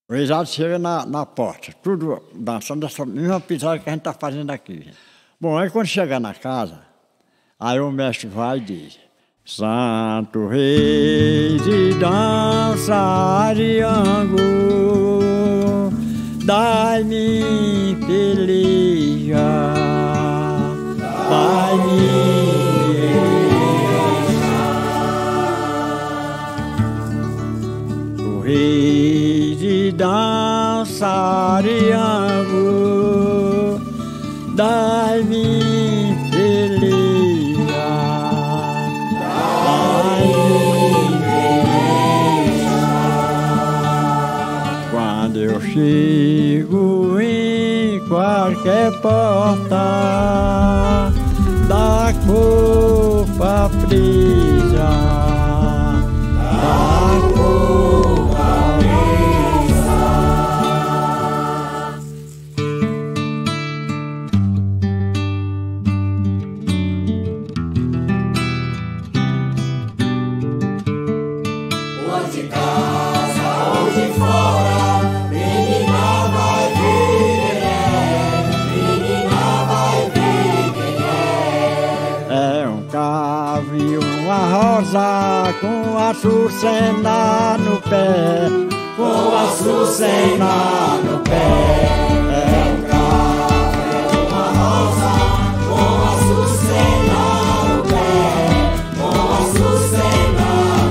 O Exato chega na porta, tudo dançando essa mesma pisada que a gente está fazendo aqui. Bom, aí quando chegar na casa, aí o mestre vai e diz: Santo Rei de dança Ariango, dai-me peleja, dai-me Rei de dança Ariango, dai-me peleja, dai-me peleja. Quando eu chego em qualquer porta da copa presa, da copa de casa ou de fora, menina vai ver quem é, menina vai ver quem é. É um cravo e uma rosa com a açucena no pé, com a açucena no pé. É um cravo e uma rosa com a açucena no pé, com a açucena.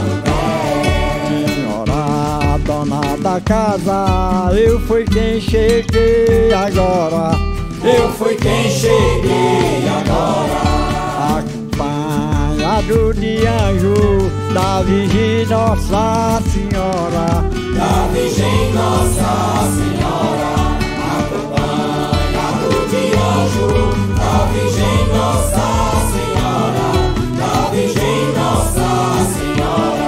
Dona da casa, eu fui quem cheguei agora, eu fui quem cheguei agora, acompanhado de anjo da Virgem Nossa Senhora, da Virgem Nossa Senhora, acompanhado de anjo da Virgem Nossa Senhora, da Virgem Nossa Senhora.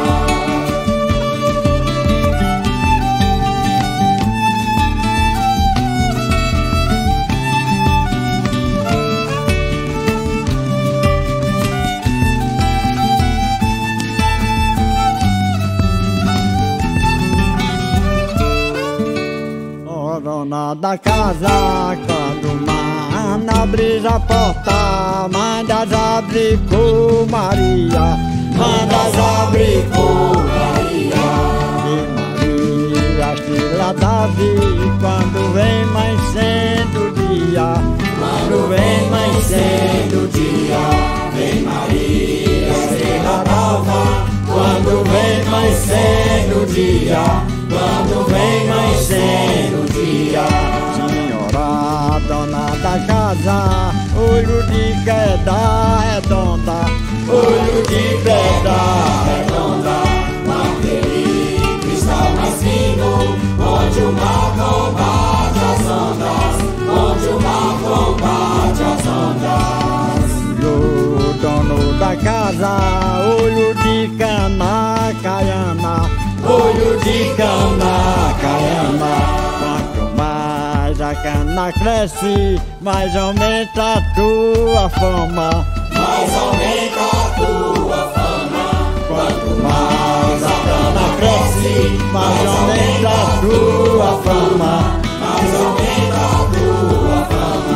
Dona da casa, quando mana brisa a porta, manda abrir com Maria, manda abrir com Maria. E Maria, estrela da vida, quando vem mais cedo o dia, quando vem mais cedo o dia, vem Maria, estrela d'alva, quando vem mais cedo o dia, quando vem mais cedo o dia. Senhora, dona da casa, olho de queda redonda, olho de pedra redonda, naquele cristal mais fino, onde o mar combate as ondas, onde o mar combate as ondas. Senhor, dono da casa, olho de cana caiana, olho de cana caiana. Quanto mais a cana cresce, mais aumenta a tua fama, mais aumenta a tua fama. Quanto mais a cana cresce, mais aumenta a tua fama, mais aumenta a tua fama.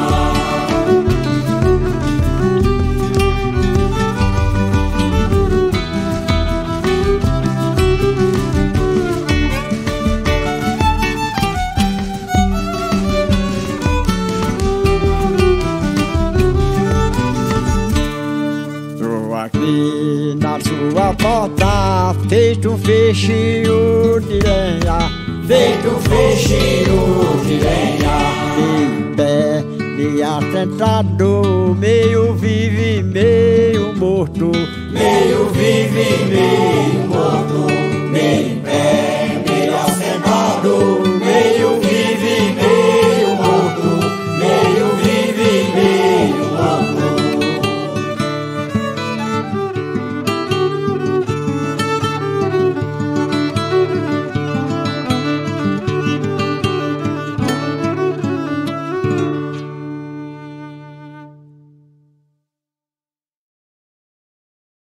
aqui na sua porta, feito um feixinho de lenha, feito um feixinho de lenha, em pé de assentado, meio vive, meio morto, meio vive, meio morto.